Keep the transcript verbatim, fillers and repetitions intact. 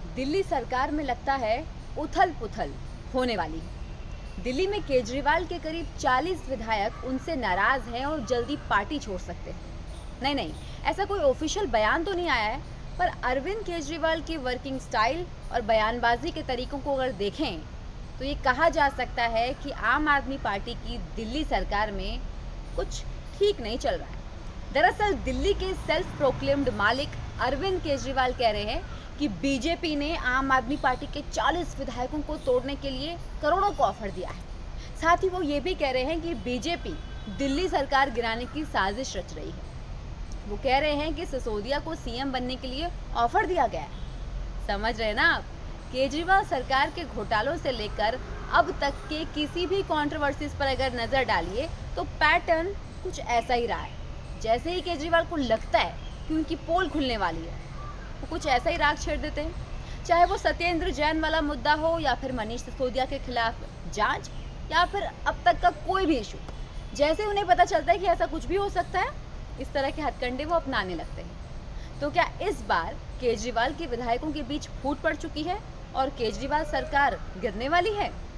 दिल्ली सरकार में लगता है उथल पुथल होने वाली है। दिल्ली में केजरीवाल के करीब चालीस विधायक उनसे नाराज हैं और जल्दी पार्टी छोड़ सकते हैं। नहीं नहीं, ऐसा कोई ऑफिशियल बयान तो नहीं आया है, पर अरविंद केजरीवाल की वर्किंग स्टाइल और बयानबाजी के तरीकों को अगर देखें तो ये कहा जा सकता है कि आम आदमी पार्टी की दिल्ली सरकार में कुछ ठीक नहीं चल रहा है। दरअसल दिल्ली के सेल्फ प्रोक्लेम्ड मालिक अरविंद केजरीवाल कह रहे हैं कि बीजेपी ने आम आदमी पार्टी के चालीस विधायकों को तोड़ने के लिए करोड़ों को ऑफर दिया है। साथ ही वो ये भी कह रहे हैं कि बीजेपी दिल्ली सरकार गिराने की साजिश रच रही है। वो कह रहे हैं कि सिसोदिया को सीएम बनने के लिए ऑफर दिया गया है। समझ रहे हैं ना आप? केजरीवाल सरकार के घोटालों से लेकर अब तक के किसी भी कंट्रोवर्सीज पर अगर नजर डालिए तो पैटर्न कुछ ऐसा ही रहा है। जैसे ही केजरीवाल को लगता है कि उनकी पोल खुलने वाली है, वो कुछ ऐसा ही राग छेड़ देते हैं। चाहे वो सत्येंद्र जैन वाला मुद्दा हो या फिर मनीष सिसोदिया के खिलाफ जांच या फिर अब तक का कोई भी इशू, जैसे उन्हें पता चलता है कि ऐसा कुछ भी हो सकता है, इस तरह के हथकंडे वो अपनाने लगते हैं। तो क्या इस बार केजरीवाल के विधायकों के बीच फूट पड़ चुकी है और केजरीवाल सरकार गिरने वाली है?